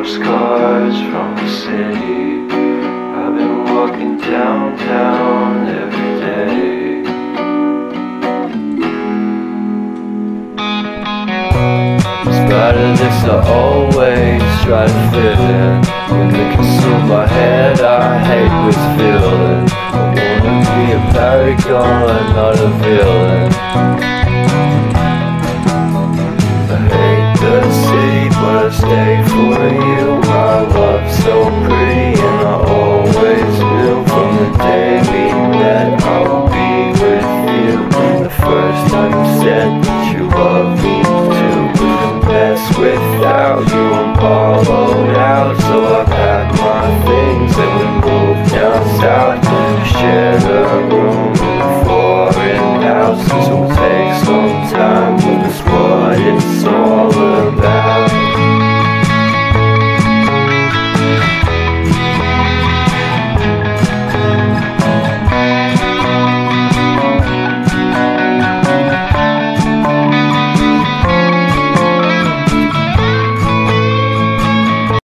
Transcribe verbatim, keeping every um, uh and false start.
postcards from the city. I've been walking downtown every day. Despite of this, I always try to fit in. When they consume my head, I hate this feeling. I wanna be a paragon, not a villain. I hate the city, but I stay for you. My love's so pretty, and I always knew from the day we met I would be with you. The first time you said that you loved me too. Couldn't pass without you, I'm hollowed out. So I packed my things and we moved down south. We shared a room in a foreign house. This will take some time, but it's what it's all